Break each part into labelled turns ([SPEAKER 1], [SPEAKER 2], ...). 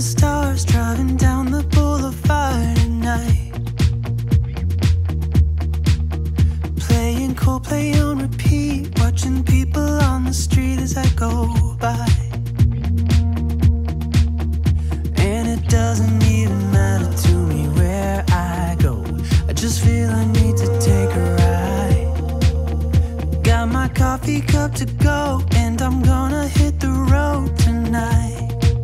[SPEAKER 1] stars, driving down the boulevard at night, playing Coldplay on repeat, watching people on the street as I go by. And it doesn't even matter to me where I go, I just feel I need to take a ride. Got my coffee cup to go, and I'm gonna hit the road tonight.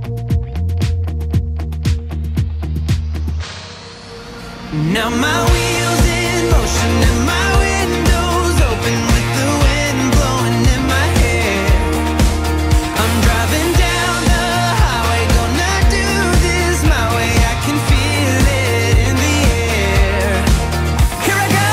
[SPEAKER 1] Now my wheels in motion and my windows open with the wind blowing in my hair. I'm driving down the highway, gonna do this my way. I can feel it in the air. Here I go.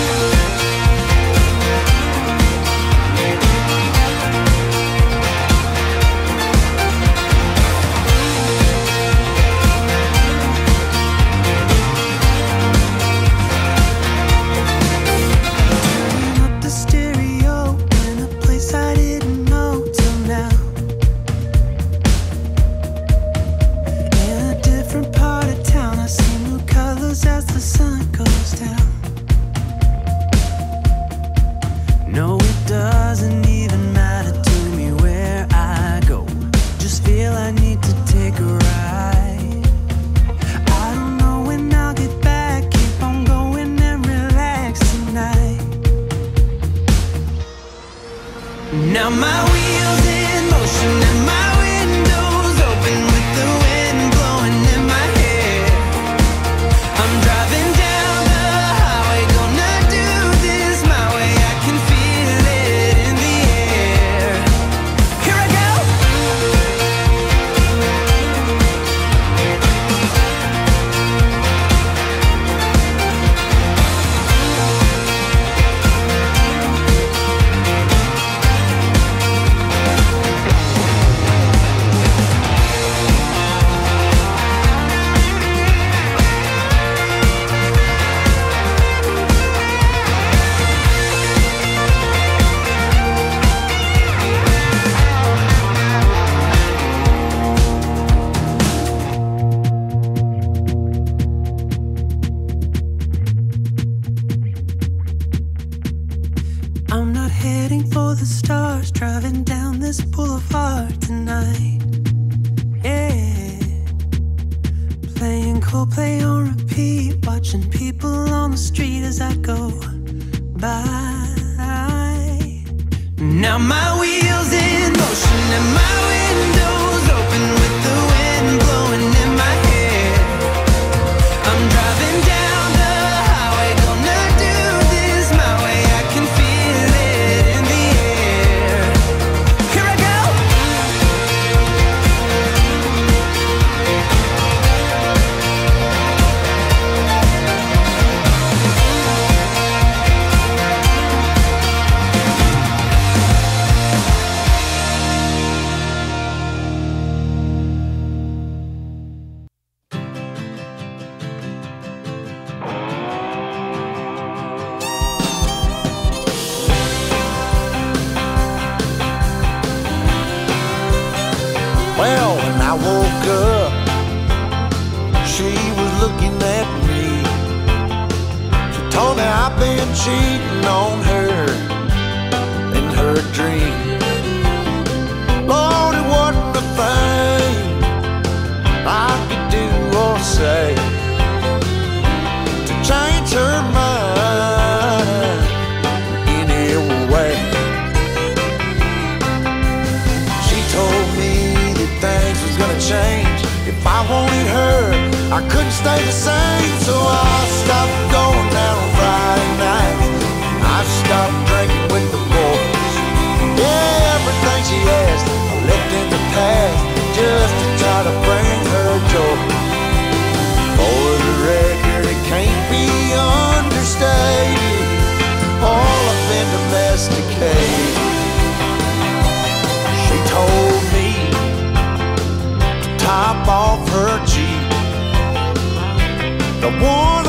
[SPEAKER 1] As the sun goes down, no, it doesn't even matter to me where I go, just feel I need to take a ride. I don't know when I'll get back, keep on going and relax tonight. Now my wheels in motion and my windows open with the wind blowing in my hair. I'm driving down the highway, gonna do this my way. I can feel it in the air. Here I go. I'm not heading for the stars, driving down this boulevard tonight. Yeah, playing Coldplay on repeat, watching people on the street as I go by. Now my wheels in motion and my windows open with the wind blowing in my hair. I'm driving down the highway, gonna do this my way. I can feel it in the air. Here I go.
[SPEAKER 2] Well, when I woke up, she was looking at me. She told me I've been cheating on her in her dream. Lord, it wasn't a thing I could do or say to change her mind any way. She told me things was gonna change. If I wanted her, I couldn't stay the same. So I stopped going out on Friday nights. I stopped drinking with the boys. Yeah, everything she asked, I left in the past just to try to bring her joy. For the record, it can't be understated, all I've been domesticated. She told me top off her cheek, the one